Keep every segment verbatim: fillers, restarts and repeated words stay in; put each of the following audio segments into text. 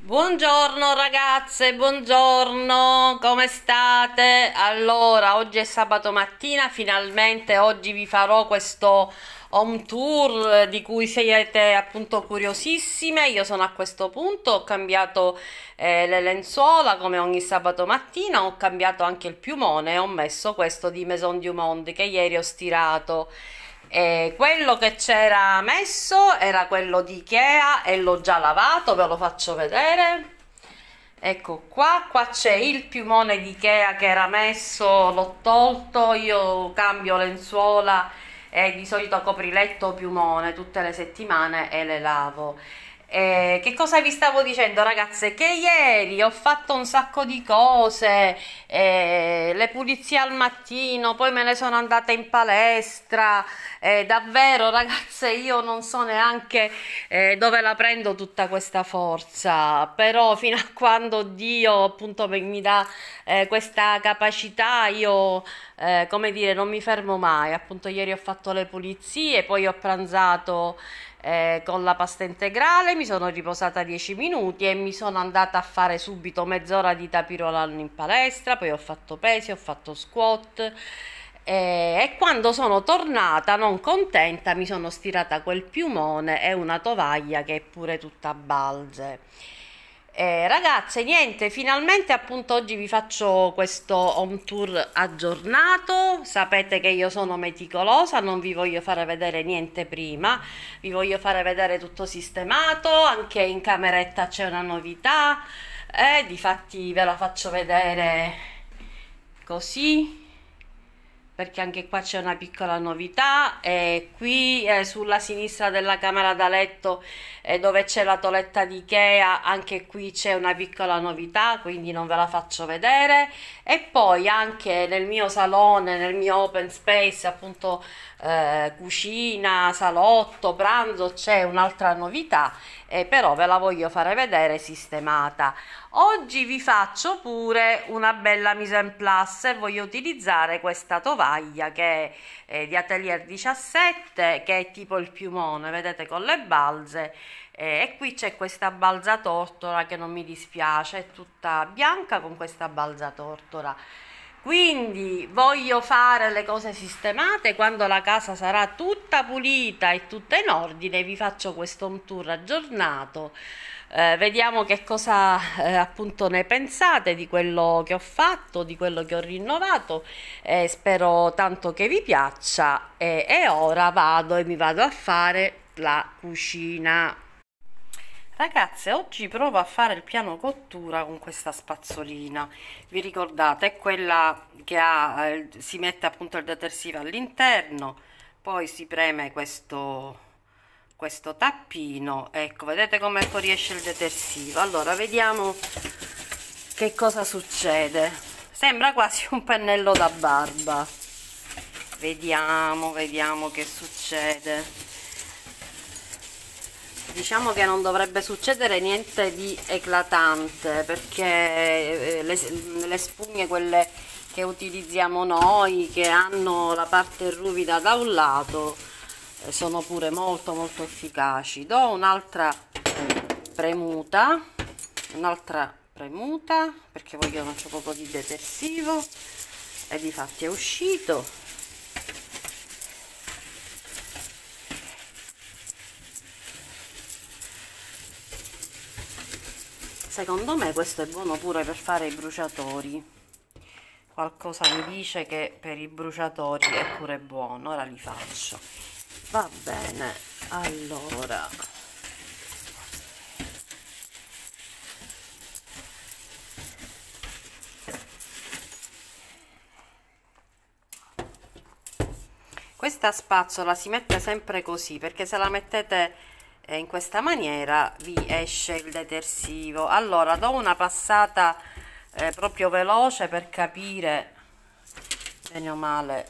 Buongiorno ragazze, buongiorno, come state? Allora, oggi è sabato mattina, finalmente oggi vi farò questo home tour di cui siete appunto curiosissime. Io sono a questo punto, ho cambiato eh, le lenzuola come ogni sabato mattina, ho cambiato anche il piumone e ho messo questo di Maison du Monde che ieri ho stirato. E quello che c'era messo era quello di Ikea e l'ho già lavato, ve lo faccio vedere. Ecco qua, qua c'è il piumone di Ikea che era messo, l'ho tolto, io cambio lenzuola e di solito copriletto o piumone tutte le settimane e le lavo. Eh, che cosa vi stavo dicendo ragazze? Che ieri ho fatto un sacco di cose, eh, le pulizie al mattino, poi me ne sono andata in palestra, eh, davvero ragazze io non so neanche eh, dove la prendo tutta questa forza, però fino a quando Dio appunto mi mi dà eh, questa capacità io eh, come dire non mi fermo mai. Appunto ieri ho fatto le pulizie, poi ho pranzato eh, con la pasta integrale, mi sono riposata dieci minuti e mi sono andata a fare subito mezz'ora di tapirolano in palestra, poi ho fatto pesi, ho fatto squat eh, e quando sono tornata non contenta mi sono stirata quel piumone e una tovaglia che è pure tutta a balze. Eh, ragazze, niente, finalmente appunto oggi vi faccio questo home tour aggiornato. Sapete che io sono meticolosa, non vi voglio fare vedere niente prima, vi voglio fare vedere tutto sistemato, anche in cameretta c'è una novità, e eh, difatti ve la faccio vedere così perché anche qua c'è una piccola novità. E qui eh, sulla sinistra della camera da letto eh, dove c'è la toeletta di Ikea, anche qui c'è una piccola novità, quindi non ve la faccio vedere. E poi anche nel mio salone, nel mio open space, appunto eh, cucina, salotto, pranzo, c'è un'altra novità, eh, però ve la voglio fare vedere sistemata. Oggi vi faccio pure una bella mise en place e voglio utilizzare questa tovaglia che è eh, di Atelier diciassette, che è tipo il piumone, vedete, con le balze. Eh, e qui c'è questa balza tortora che non mi dispiace, è tutta bianca con questa balza tortora. Quindi voglio fare le cose sistemate, quando la casa sarà tutta pulita e tutta in ordine vi faccio questo home tour aggiornato. Eh, vediamo che cosa eh, appunto ne pensate di quello che ho fatto, di quello che ho rinnovato. Eh, spero tanto che vi piaccia e, e ora vado e mi vado a fare la cucina. Ragazze, oggi provo a fare il piano cottura con questa spazzolina. Vi ricordate? È quella che ha, eh, si mette appunto il detersivo all'interno, poi si preme questo, questo tappino. Ecco, vedete come fuoriesce il detersivo. Allora, vediamo che cosa succede. Sembra quasi un pennello da barba. Vediamo, vediamo che succede. Diciamo che non dovrebbe succedere niente di eclatante perché eh, le, le spugne, quelle che utilizziamo noi, che hanno la parte ruvida da un lato, eh, sono pure molto molto efficaci. Do un'altra premuta, un'altra premuta perché voglio un po' di detersivo e difatti è uscito. Secondo me questo è buono pure per fare i bruciatori. Qualcosa mi dice che per i bruciatori è pure buono. Ora li faccio. Va bene, allora. Questa spazzola si mette sempre così, perché se la mettete e in questa maniera vi esce il detersivo. Allora do una passata eh, proprio veloce per capire bene o male.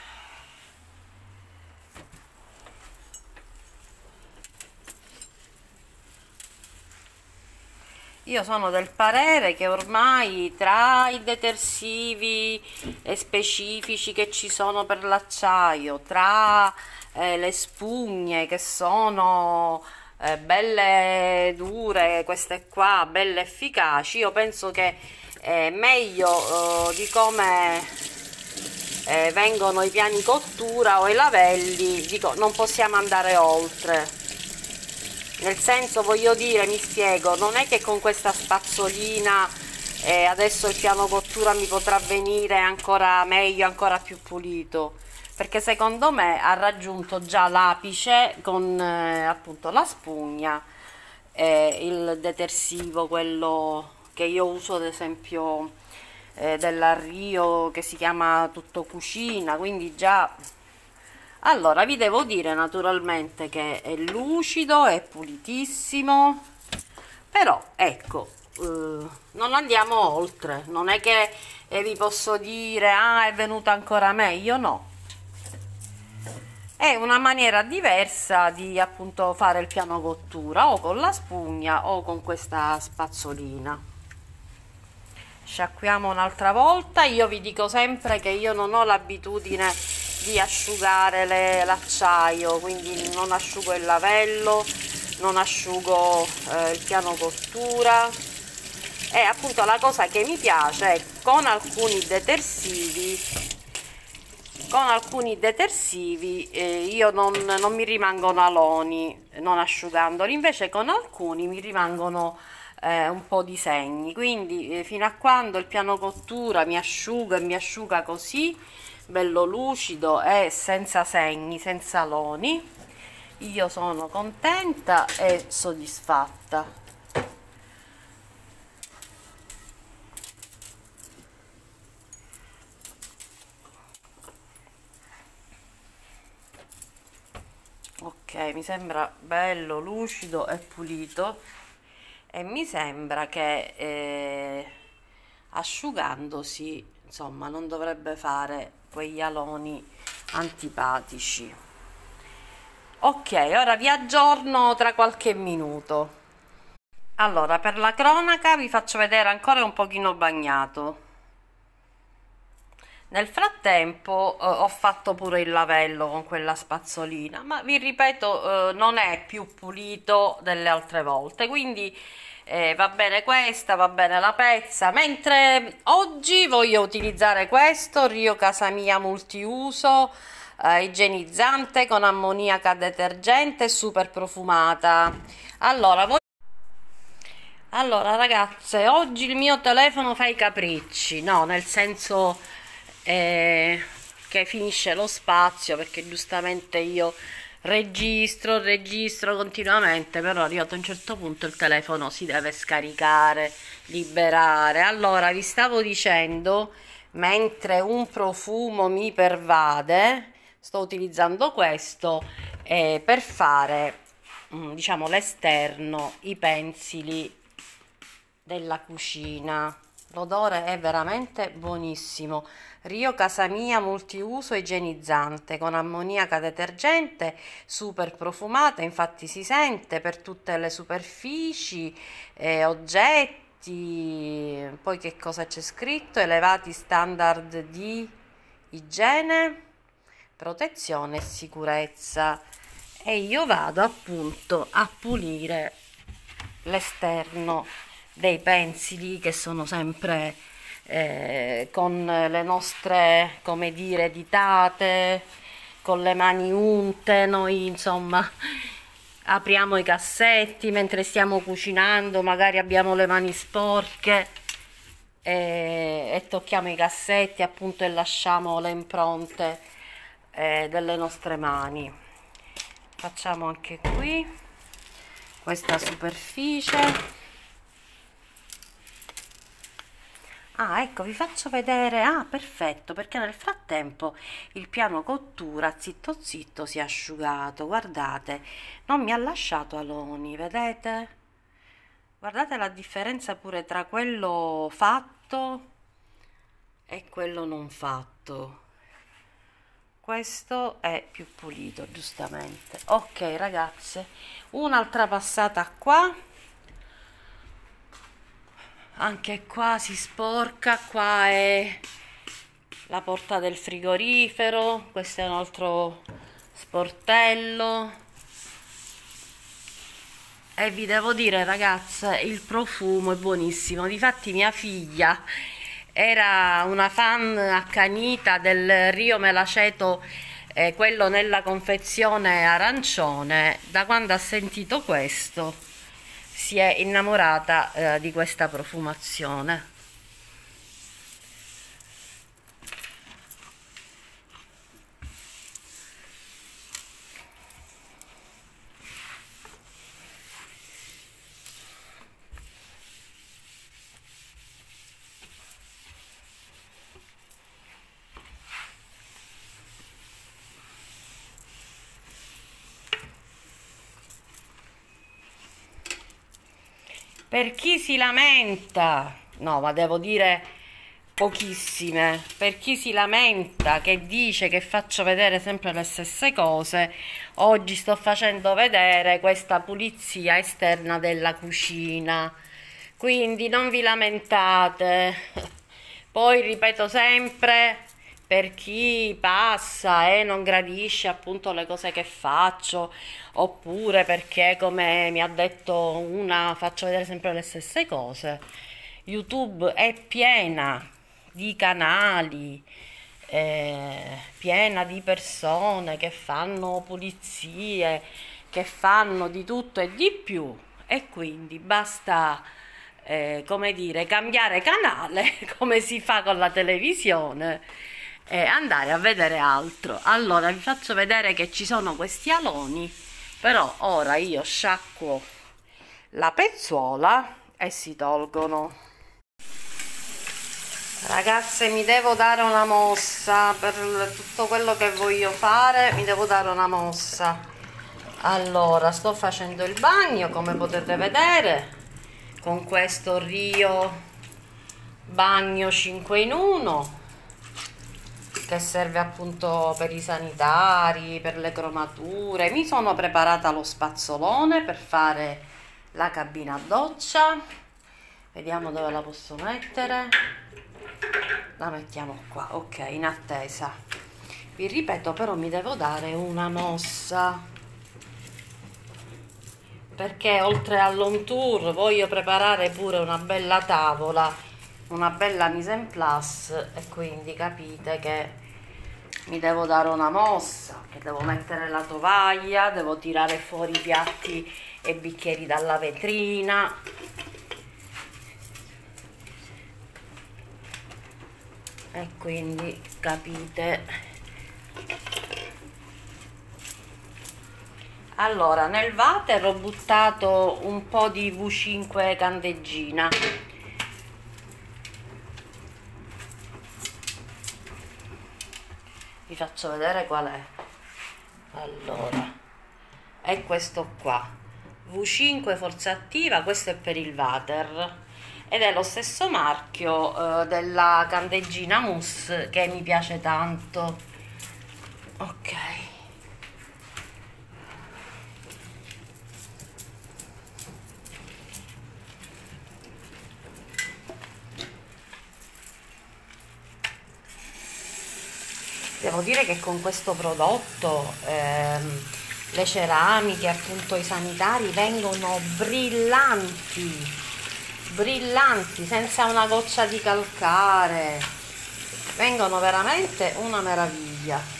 Io sono del parere che ormai tra i detersivi specifici che ci sono per l'acciaio, tra eh, le spugne che sono eh, belle dure, queste qua belle efficaci, io penso che è meglio eh, di come eh, vengono i piani cottura o i lavelli, dico, non possiamo andare oltre. Nel senso, voglio dire, mi spiego, non è che con questa spazzolina eh, adesso il piano cottura mi potrà venire ancora meglio, ancora più pulito, perché secondo me ha raggiunto già l'apice con eh, appunto la spugna e il detersivo, quello che io uso ad esempio eh, della Rio, che si chiama Tutto Cucina, quindi già. Allora, vi devo dire naturalmente che è lucido, è pulitissimo, però ecco, eh, non andiamo oltre, non è che eh, vi posso dire, ah, è venuto ancora meglio, no. È una maniera diversa di appunto fare il piano cottura, o con la spugna o con questa spazzolina. Sciacquiamo un'altra volta. Io vi dico sempre che io non ho l'abitudine di asciugare l'acciaio, quindi non asciugo il lavello, non asciugo eh, il piano cottura, e appunto la cosa che mi piace è con alcuni detersivi con alcuni detersivi eh, io non, non mi rimangono aloni non asciugandoli, invece con alcuni mi rimangono eh, un po' di segni, quindi eh, fino a quando il piano cottura mi asciuga e mi asciuga così bello lucido e senza segni, senza aloni, io sono contenta e soddisfatta. Ok, mi sembra bello lucido e pulito, e mi sembra che eh, asciugandosi insomma non dovrebbe fare quegli aloni antipatici. Ok, ora vi aggiorno tra qualche minuto. Allora, per la cronaca vi faccio vedere ancora un pochino bagnato. Nel frattempo eh, ho fatto pure il lavello con quella spazzolina, ma vi ripeto, eh, non è più pulito delle altre volte, quindi eh, va bene questa, va bene la pezza, mentre oggi voglio utilizzare questo Rio Casamia multiuso eh, igienizzante con ammoniaca detergente super profumata. Allora, voi... allora ragazze, oggi il mio telefono fa i capricci, no, nel senso eh, che finisce lo spazio, perché giustamente io registro, registro continuamente, però arrivato a un certo punto il telefono si deve scaricare, liberare. Allora, vi stavo dicendo, mentre un profumo mi pervade, sto utilizzando questo eh, per fare, mm, diciamo, l'esterno, i pensili della cucina. L'odore è veramente buonissimo. Rio Casamia multiuso igienizzante con ammoniaca detergente, super profumata, infatti si sente per tutte le superfici, eh, oggetti. Poi che cosa c'è scritto? Elevati standard di igiene, protezione e sicurezza. E io vado appunto a pulire l'esterno dei pensili, che sono sempre eh, con le nostre, come dire, ditate, con le mani unte. Noi insomma apriamo i cassetti mentre stiamo cucinando, magari abbiamo le mani sporche e, e tocchiamo i cassetti appunto e lasciamo le impronte eh, delle nostre mani. Facciamo anche qui questa superficie. Ah, ecco, vi faccio vedere. Ah, perfetto, perché nel frattempo il piano cottura zitto zitto si è asciugato. Guardate, non mi ha lasciato aloni, vedete? Guardate la differenza pure tra quello fatto e quello non fatto. Questo è più pulito, giustamente. Ok, ragazze, un'altra passata qua. Anche qua si sporca, qua è la porta del frigorifero, questo è un altro sportello. E vi devo dire, ragazze, il profumo è buonissimo. Difatti mia figlia era una fan accanita del Rio Melaceto, eh, quello nella confezione arancione. Da quando ha sentito questo si è innamorata, eh, di questa profumazione. Per chi si lamenta, no, ma devo dire pochissime, per chi si lamenta, che dice che faccio vedere sempre le stesse cose, oggi sto facendo vedere questa pulizia esterna della cucina, quindi non vi lamentate. Poi ripeto sempre, per chi passa e non gradisce appunto le cose che faccio, oppure perché, come mi ha detto una, faccio vedere sempre le stesse cose, YouTube è piena di canali, eh, piena di persone che fanno pulizie, che fanno di tutto e di più, e quindi basta, eh, come dire, cambiare canale come si fa con la televisione e andare a vedere altro. Allora vi faccio vedere che ci sono questi aloni, però ora io sciacquo la pezzuola e si tolgono. Ragazze, mi devo dare una mossa per tutto quello che voglio fare, mi devo dare una mossa. Allora, sto facendo il bagno, come potete vedere, con questo Rio bagno cinque in uno, che serve appunto per i sanitari, per le cromature. Mi sono preparata lo spazzolone per fare la cabina a doccia. Vediamo dove la posso mettere. La mettiamo qua, ok, in attesa. Vi ripeto, però mi devo dare una mossa, perché oltre all'home tour voglio preparare pure una bella tavola, una bella mise en place, e quindi capite che mi devo dare una mossa, che devo mettere la tovaglia, devo tirare fuori i piatti e bicchieri dalla vetrina. E quindi capite. Allora, nel water ho buttato un po' di V cinque candeggina. Vi faccio vedere qual è. Allora, è questo qua, V cinque forza attiva. Questo è per il water ed è lo stesso marchio, eh, della candeggina mousse, che mi piace tanto. Ok, devo dire che con questo prodotto, ehm, le ceramiche, appunto i sanitari, vengono brillanti, brillanti, senza una goccia di calcare, vengono veramente una meraviglia.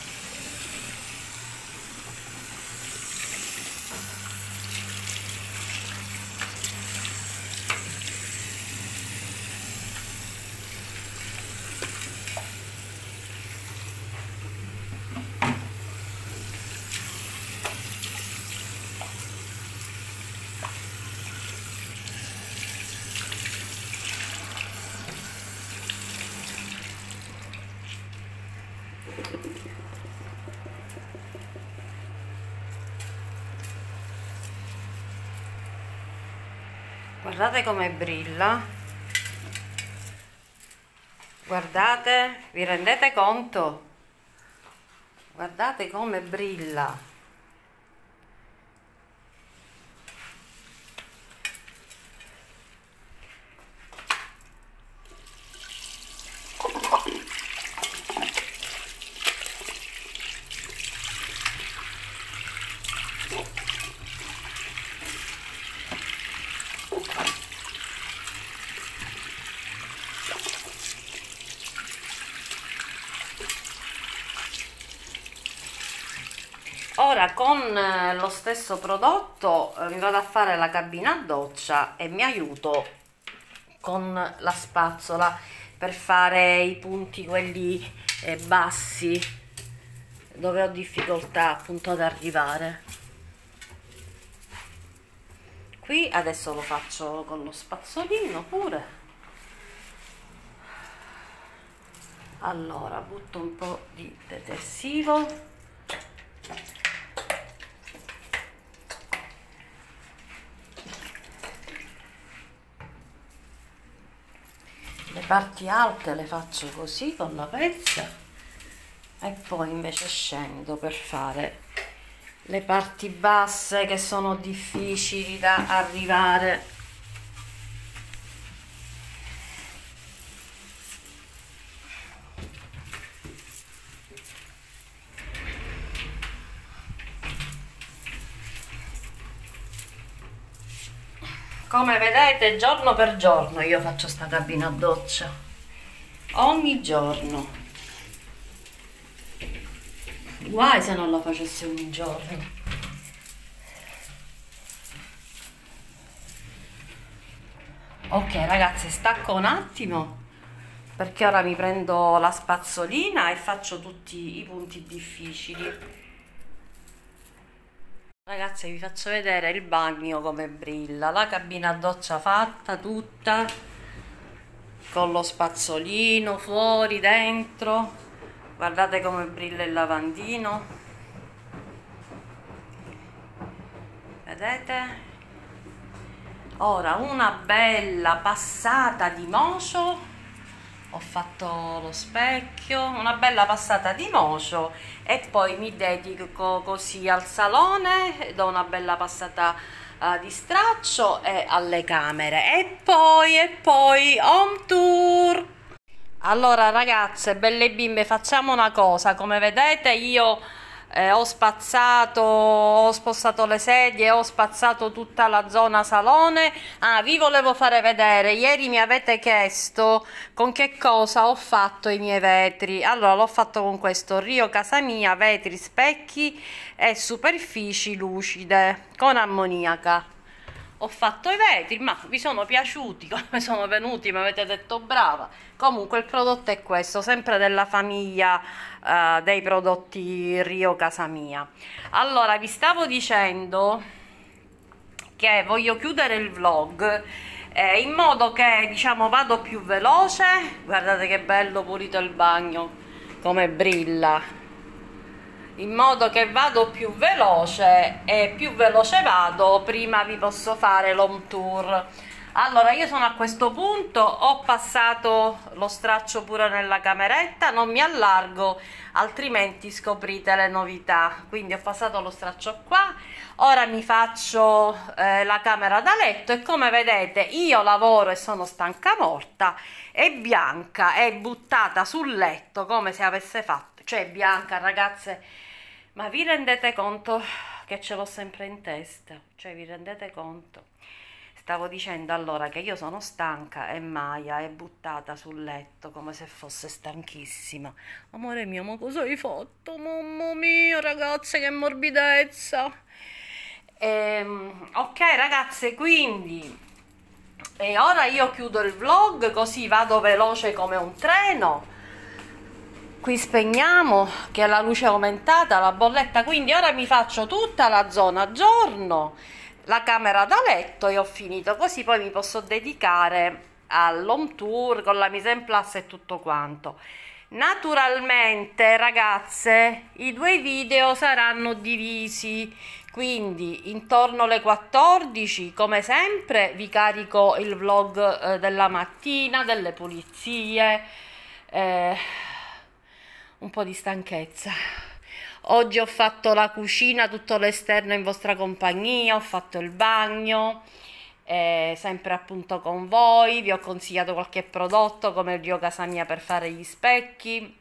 Guardate come brilla, guardate, vi rendete conto? Guardate come brilla. Ora con eh, lo stesso prodotto eh, mi vado a fare la cabina a doccia e mi aiuto con la spazzola per fare i punti quelli eh, bassi dove ho difficoltà appunto ad arrivare. Qui adesso lo faccio con lo spazzolino pure. Allora butto un po' di detersivo. Le parti alte le faccio così con la pezza e poi invece scendo per fare le parti basse che sono difficili da arrivare. Come vedete, giorno per giorno io faccio sta cabina a doccia, ogni giorno. Guai se non la facessi ogni giorno. Ok ragazzi, stacco un attimo perché ora mi prendo la spazzolina e faccio tutti i punti difficili. Ragazzi, vi faccio vedere il bagno come brilla, la cabina a doccia fatta tutta con lo spazzolino fuori, dentro. Guardate come brilla il lavandino, vedete? Ora una bella passata di mocio. Ho fatto lo specchio, una bella passata di mocio e poi mi dedico così al salone, do una bella passata uh, di straccio e alle camere e poi e poi home tour. Allora ragazze, belle bimbe, facciamo una cosa. Come vedete io eh, ho spazzato, ho spostato le sedie, ho spazzato tutta la zona salone. Ah, vi volevo fare vedere, ieri mi avete chiesto con che cosa ho fatto i miei vetri. Allora l'ho fatto con questo Rio Casamia vetri, specchi e superfici lucide con ammoniaca. Ho fatto i vetri, ma vi sono piaciuti come sono venuti, mi avete detto brava. Comunque il prodotto è questo, sempre della famiglia uh, dei prodotti Rio Casamia. Allora vi stavo dicendo che voglio chiudere il vlog eh, in modo che diciamo vado più veloce. Guardate che bello pulito il bagno, come brilla. In modo che vado più veloce e più veloce vado, prima vi posso fare l'home tour. Allora io sono a questo punto, ho passato lo straccio pure nella cameretta, non mi allargo altrimenti scoprite le novità. Quindi ho passato lo straccio qua, ora mi faccio eh, la camera da letto e come vedete io lavoro e sono stanca morta e Bianca è buttata sul letto come se avesse fatto, cioè Bianca ragazze, ma vi rendete conto che ce l'ho sempre in testa? Cioè vi rendete conto? Stavo dicendo allora che io sono stanca e Maya è buttata sul letto come se fosse stanchissima. Amore mio, ma cosa hai fatto? Mamma mia ragazze, che morbidezza. Ehm, ok ragazze, quindi e ora io chiudo il vlog così vado veloce come un treno. Qui spegniamo che la luce è aumentata, la bolletta, quindi ora mi faccio tutta la zona giorno, la camera da letto e ho finito, così poi mi posso dedicare all'home tour con la mise en place e tutto quanto. Naturalmente ragazze i due video saranno divisi, quindi intorno alle quattordici come sempre vi carico il vlog eh, della mattina, delle pulizie, eh, un po' di stanchezza. Oggi ho fatto la cucina, tutto l'esterno in vostra compagnia, ho fatto il bagno, eh, sempre appunto con voi, vi ho consigliato qualche prodotto come il Rio Casamia per fare gli specchi.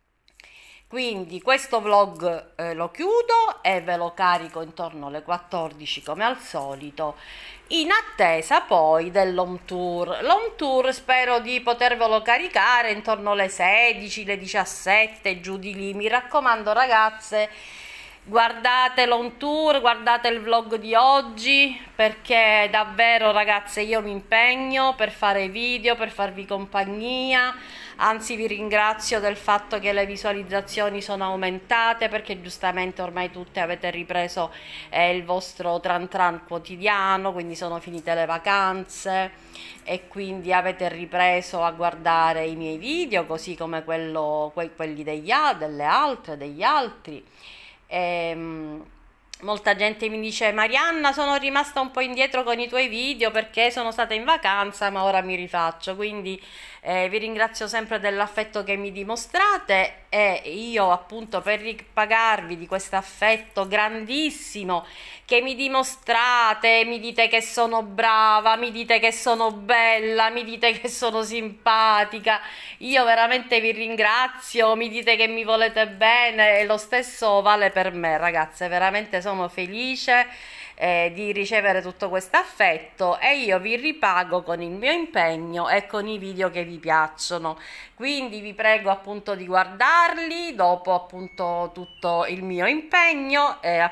Quindi questo vlog eh, lo chiudo e ve lo carico intorno alle quattordici come al solito, in attesa poi dell'home tour. L'home tour spero di potervelo caricare intorno alle sedici, le diciassette, giù di lì. Mi raccomando ragazze, guardate l'on tour, guardate il vlog di oggi, perché davvero ragazze io mi impegno per fare video, per farvi compagnia, anzi vi ringrazio del fatto che le visualizzazioni sono aumentate, perché giustamente ormai tutte avete ripreso eh, il vostro tran tran quotidiano, quindi sono finite le vacanze e quindi avete ripreso a guardare i miei video, così come quello, que quelli degli, delle altre, degli altri. Ehm, molta gente mi dice: Marianna, sono rimasta un po' indietro con i tuoi video perché sono stata in vacanza, ma ora mi rifaccio. Quindi eh, vi ringrazio sempre dell'affetto che mi dimostrate, e io appunto per ripagarvi di questo affetto grandissimo che mi dimostrate, mi dite che sono brava, mi dite che sono bella, mi dite che sono simpatica, io veramente vi ringrazio, mi dite che mi volete bene, e lo stesso vale per me ragazze, veramente sono felice eh, di ricevere tutto questo affetto, e io vi ripago con il mio impegno e con i video che vi piacciono. Quindi vi prego appunto di guardarli dopo appunto tutto il mio impegno, e